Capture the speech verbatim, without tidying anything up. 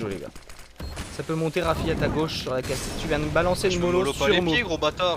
les gars. Ça peut monter Rafi à ta gauche sur la caisse. Tu viens de me balancer Je une me mollo mollo sur pas les Mo. pieds, gros bâtard.